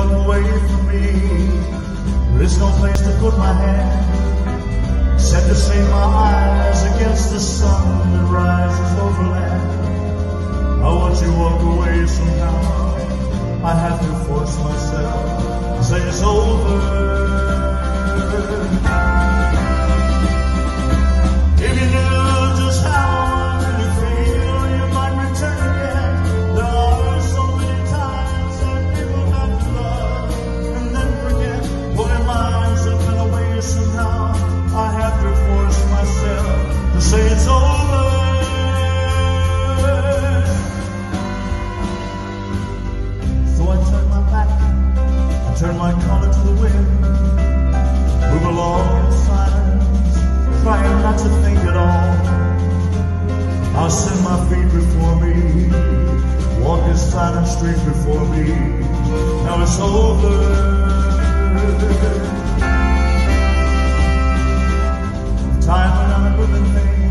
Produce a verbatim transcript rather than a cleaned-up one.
walk away from me. There is no place to put my hand, except to save my eyes against the sun that rises over land. I want you to walk away somehow. I have to force myself to say it's over. If you knew just how I really feel, you might return again. There are so many times that people have to love and then forget. But their minds have been away somehow. I have to force myself to say it's over. So I turn my back, I turn my collar to the wind, move along in silence, trying not to think at all. I'll send my feet before me, walk this silent street before me. Now it's over. Time when I'm a living thing,